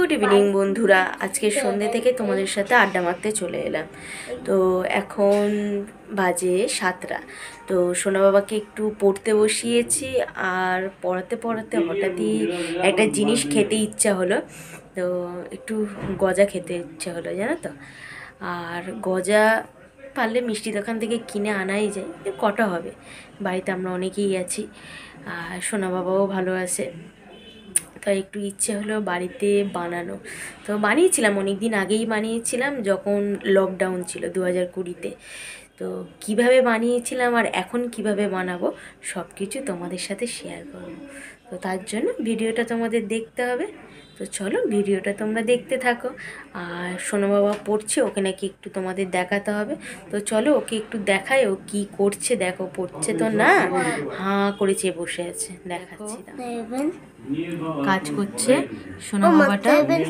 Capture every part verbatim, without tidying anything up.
Good evening বন্ধুরা, আজকে সন্ধ্যে থেকে তোমাদের সাথে আড্ডা মারতে চলে এলাম। তো এখন বাজে সাতটা। তো সোনা বাবাকে একটু পড়তে বসিয়েছি, আর পড়াতে পড়াতে হঠাৎই একটা জিনিস খেতে ইচ্ছা হলো। তো একটু গজা খেতে ইচ্ছা হলো, জানো তো। আর গজা পারলে মিষ্টি দোকান থেকে কিনে আনাই যায়, কটা হবে, বাড়িতে আমরা অনেকেই আছি, আর সোনা বাবাও ভালো আছে। তাই একটু ইচ্ছে হলো বাড়িতে বানানো। তো বানিয়েছিলাম, অনেক দিন আগেই বানিয়েছিলাম, যখন লকডাউন ছিল দু হাজার কুড়িতে। তো কীভাবে বানিয়েছিলাম আর এখন কিভাবে বানাবো সব কিছু তোমাদের সাথে শেয়ার করবো। তো তার জন্য ভিডিওটা তোমাদের দেখতে হবে। তো চলো ভিডিওটা তোমরা দেখতে থাকো। আর সোনা বাবা পড়ছে, ওকে নাকি একটু তোমাদের দেখাতে হবে। তো চলো ওকে একটু দেখাই ও কি করছে। দেখো, পড়ছে তো না, হাঁ করে চেয়ে বসে আছে। দেখাচ্ছি, কাজ করছে সোনা বাবাটা।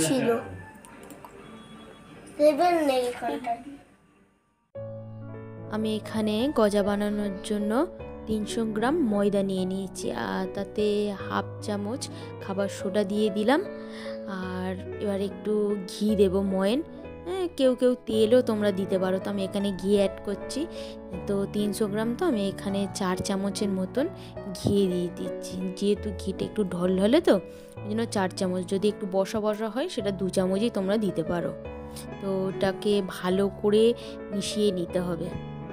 আমি এখানে গজা বানানোর জন্য তিনশো গ্রাম ময়দা নিয়ে নিয়েছি, আর তাতে হাফ চামচ খাবার সোডা দিয়ে দিলাম। আর এবার একটু ঘি দেবো ময়েন, হ্যাঁ কেউ কেউ তেলও তোমরা দিতে পারো। তো আমি এখানে ঘি অ্যাড করছি। তো তিনশো গ্রাম তো আমি এখানে চার চামচের মতন ঘি দিয়ে দিচ্ছি, যেহেতু ঘিটা একটু ঢলঢলে তো ওই জন্য চার চামচ। যদি একটু বসা বসা হয় সেটা দু চামচই তোমরা দিতে পারো। তো ওটাকে ভালো করে মিশিয়ে নিতে হবে,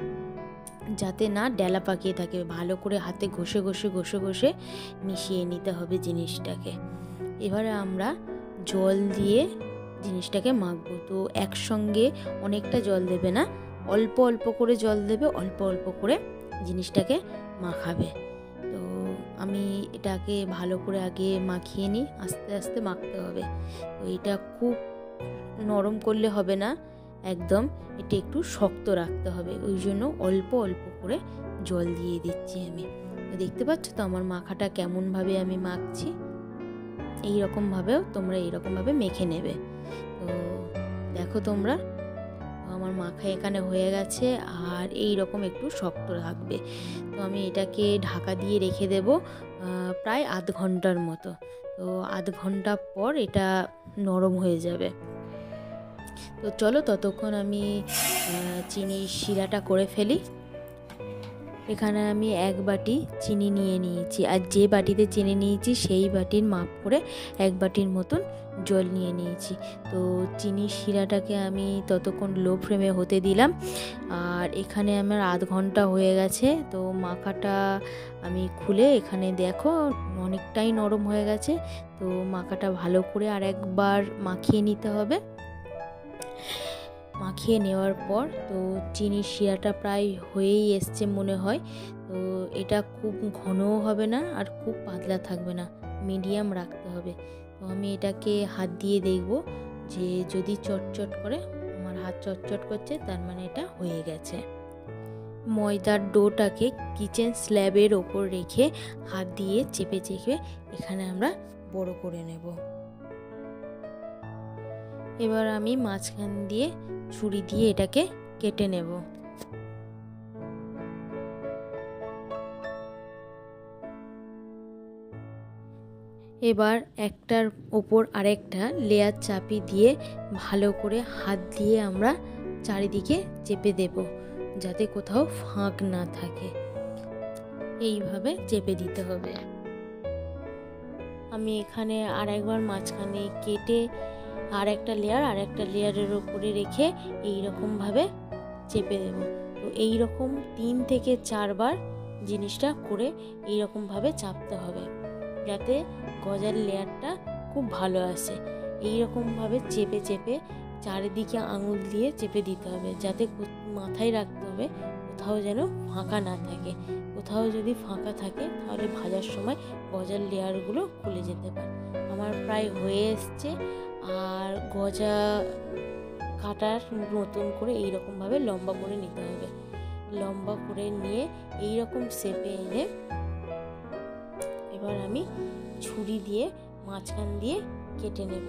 যাতে না ডেলা পাকিয়ে থাকে। ভালো করে হাতে ঘষে ঘষে ঘষে ঘষে মিশিয়ে নিতে হবে জিনিসটাকে। এবারে আমরা জল দিয়ে জিনিসটাকে মাখবো। তো একসঙ্গে অনেকটা জল দেবে না, অল্প অল্প করে জল দেবে, অল্প অল্প করে জিনিসটাকে মাখাবে। তো আমি এটাকে ভালো করে আগে মাখিয়ে নিই, আস্তে আস্তে মাখতে হবে। তো এটা খুব নরম করলে হবে না, একদম এটা একটু শক্ত রাখতে হবে। ওই জন্য অল্প অল্প করে জল দিয়ে দিচ্ছি আমি। তো দেখতে পাচ্ছ তো আমার মাখাটা কেমনভাবে আমি মাখছি। এইরকমভাবেও তোমরা এইরকমভাবে মেখে নেবে। তো দেখো তোমরা, আমার মাখা এখানে হয়ে গেছে, আর এই রকম একটু শক্ত রাখবে। তো আমি এটাকে ঢাকা দিয়ে রেখে দেব প্রায় আধ ঘন্টার মতো। তো আধ ঘন্টা পর এটা নরম হয়ে যাবে। তো চলো ততক্ষণ আমি চিনির শিরাটা করে ফেলি। এখানে আমি এক বাটি চিনি নিয়ে নিয়েছি, আর যে বাটিতে চিনি নিয়েছি সেই বাটির মাপ করে এক বাটির মতন জল নিয়ে নিয়েছি। তো চিনির শিরাটাকে আমি ততক্ষণ লো ফ্লেমে হতে দিলাম। আর এখানে আমার আধ ঘন্টা হয়ে গেছে। তো মাখাটা আমি খুলে এখানে দেখো অনেকটাই নরম হয়ে গেছে। তো মাখাটা ভালো করে আর একবার মাখিয়ে নিতে হবে। মাখিয়ে নেওয়ার পর তো চিনির শিরাটা প্রায় হয়েই এসছে মনে হয়। তো এটা খুব ঘনও হবে না আর খুব পাতলা থাকবে না, মিডিয়াম রাখতে হবে। তো আমি এটাকে হাত দিয়ে দেখব যে যদি চটচট করে, আমার হাত চটচট করছে, তার মানে এটা হয়ে গেছে। ময়দার ডোটাকে কিচেন স্ল্যাবের ওপর রেখে হাত দিয়ে চেপে চেপে এখানে আমরা বড় করে নেব। এবার আমি মাঝখান দিয়ে ছুরি দিয়ে এটাকে কেটে নেব। এবার একটার ওপর আরেকটা লেয়ার চাপি দিয়ে ভালো করে হাত দিয়ে আমরা চারিদিকে চেপে দেব, যাতে কোথাও ফাঁক না থাকে। এইভাবে চেপে দিতে হবে। আমি এখানে আর একবার মাঝখানে কেটে আর একটা লেয়ার আর একটা লেয়ারের ওপরে রেখে এই রকমভাবে চেপে দেব। তো এই রকম তিন থেকে চারবার জিনিসটা করে এই রকমভাবে চাপতে হবে, যাতে গজার লেয়ারটা খুব ভালো আসে। এই রকমভাবে চেপে চেপে চারিদিকে আঙুল দিয়ে চেপে দিতে হবে, যাতে মাথায় রাখতে হবে কোথাও যেন ফাঁকা না থাকে। কোথাও যদি ফাঁকা থাকে তাহলে ভাজার সময় গজার লেয়ারগুলো খুলে যেতে পারে। আমার প্রায় হয়ে এসছে। আর গজা কাটার মতন করে এইরকমভাবে লম্বা করে নিতে হবে। লম্বা করে নিয়ে এইরকম শেপে এনে এবার আমি ছুরি দিয়ে মাঝখান দিয়ে কেটে নেব।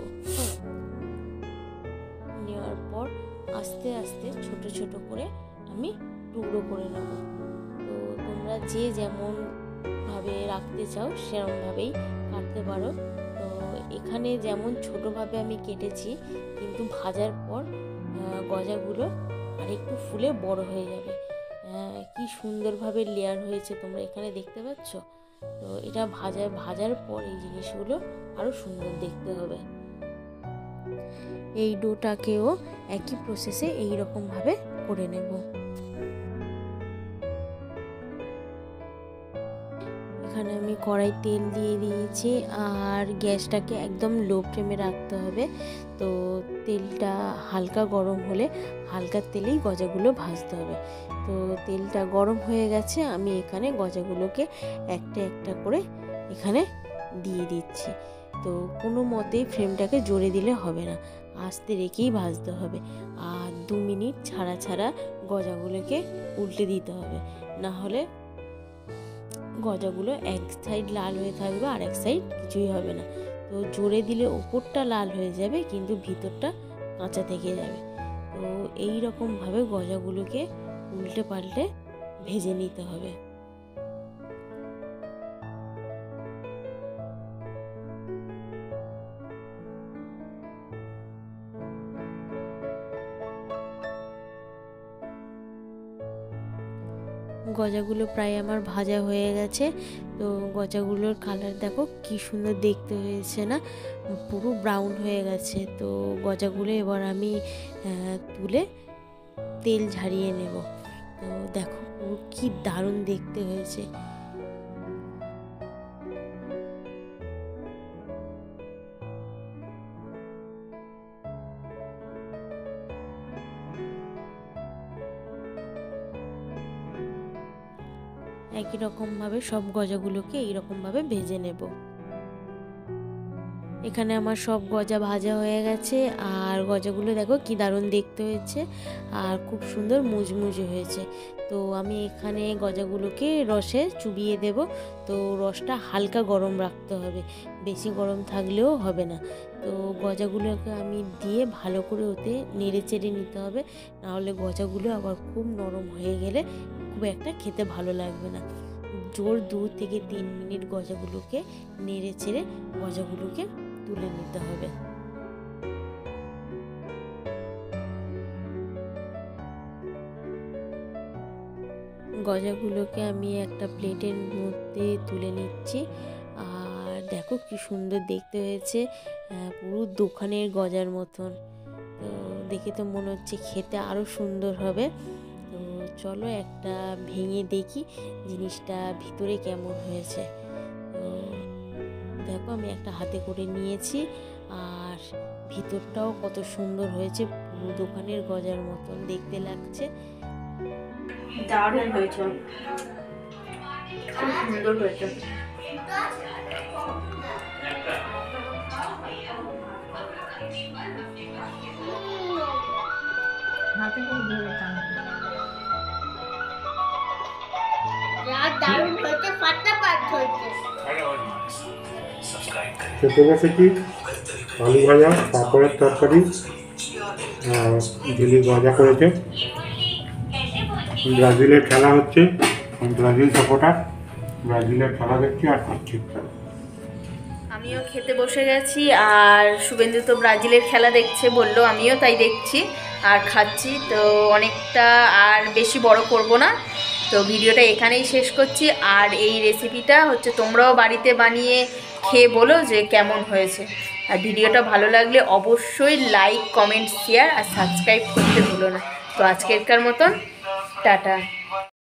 নেওয়ার পর আস্তে আস্তে ছোট ছোট করে আমি টুকরো করে নেব। তো তোমরা যে যেমন ভাবে রাখতে চাও সেরকমভাবেই কাটতে পারো। তো এখানে যেমন ছোটোভাবে আমি কেটেছি, কিন্তু ভাজার পর গজাগুলো আরেকটু ফুলে বড় হয়ে যাবে। কি সুন্দরভাবে লেয়ার হয়েছে তোমরা এখানে দেখতে পাচ্ছ। তো এটা ভাজা ভাজার পর এই জিনিসগুলো আরও সুন্দর দেখতে হবে। এই ডোটাকেও একই প্রসেসে এই রকমভাবে করে নেব। এখানে আমি কড়াই তেল দিয়ে দিয়েছি, আর গ্যাসটাকে একদম লো ফ্লেমে রাখতে হবে। তো তেলটা হালকা গরম হলে হালকা তেলেই গজাগুলো ভাজতে হবে। তো তেলটা গরম হয়ে গেছে, আমি এখানে গজাগুলোকে একটা একটা করে এখানে দিয়ে দিচ্ছি। তো কোনো মতেই ফ্লেমটাকে জোরে দিলে হবে না, আস্তে রেখেই ভাজতে হবে। আর দু মিনিট ছাড়া ছাড়া গজাগুলোকে উল্টে দিতে হবে, না হলে গজাগুলো এক সাইড লাল হয়ে থাকবে আর এক সাইড কিছুই হবে না। তো জোরে দিলে ওপরটা লাল হয়ে যাবে, কিন্তু ভিতরটা কাঁচা থেকে যাবে। তো এই রকমভাবে গজাগুলোকে উল্টে পাল্টে ভেজে নিতে হবে। গজাগুলো প্রায় আমার ভাজা হয়ে গেছে। তো গজাগুলোর কালার দেখো কি সুন্দর দেখতে হয়েছে না, পুরো ব্রাউন হয়ে গেছে। তো গজাগুলো এবার আমি তুলে তেল ঝারিয়ে নেব। তো দেখো পুরো কি দারুণ দেখতে হয়েছে। একই রকমভাবে সব গজাগুলোকে এইরকমভাবে ভেজে নেব। এখানে আমার সব গজা ভাজা হয়ে গেছে, আর গজাগুলো দেখো কি দারুণ দেখতে হয়েছে আর খুব সুন্দর মুচমুচে হয়েছে। তো আমি এখানে গজাগুলোকে রসে চুবিয়ে দেব। তো রসটা হালকা গরম রাখতে হবে, বেশি গরম থাকলেও হবে না। তো গজাগুলোকে আমি দিয়ে ভালো করে ওতে নেড়ে চেড়ে নিতে হবে, নাহলে গজাগুলো আবার খুব নরম হয়ে গেলে খুব একটা খেতে ভালো লাগবে না। জোর দু থেকে তিন মিনিট গজাগুলোকে নেড়ে চেড়ে গজাগুলোকে তুলে নিতে হবে। গজাগুলোকে আমি একটা প্লেটের মধ্যে তুলে নিচ্ছি। আর দেখো কি সুন্দর দেখতে হয়েছে, পুরো দোকানের গজার মতন। তো দেখে তো মনে হচ্ছে খেতে আরও সুন্দর হবে। তো চলো একটা ভেঙে দেখি জিনিসটা ভিতরে কেমন হয়েছে। তো দেখো আমি একটা হাতে করে নিয়েছি, আর ভিতরটাও কত সুন্দর হয়েছে, পুরো দোকানের গজার মতন দেখতে লাগছে। দারুণ হয়েছে, খুব সুন্দর হয়েছে। হাতে করে ধরে দারুণ হয়েছে, ফাটাফাট হয়েছে। খেতে বসেছি আলু ভাজা, পাঁপড়ের তরকারি, আর ঝিলি ভাজা করেছে। ব্রাজিলের খেলা হচ্ছে, ব্রাজিল সাপোর্টার, ব্রাজিলের খেলা দেখছি আর খাচ্ছি। আমিও খেতে বসে গেছি, আর শুভেন্দু তো ব্রাজিলের খেলা দেখছে বললো, আমিও তাই দেখছি আর খাচ্ছি। তো অনেকটা আর বেশি বড় করব না, তো ভিডিওটা এখানেই শেষ করছি। আর এই রেসিপিটা হচ্ছে তোমরাও বাড়িতে বানিয়ে খেয়ে বলো যে কেমন হয়েছে। আর ভিডিওটা ভালো লাগলে অবশ্যই লাইক, কমেন্ট, শেয়ার আর সাবস্ক্রাইব করতে ভুলো না। তো আজকেরকার মতন টাটা।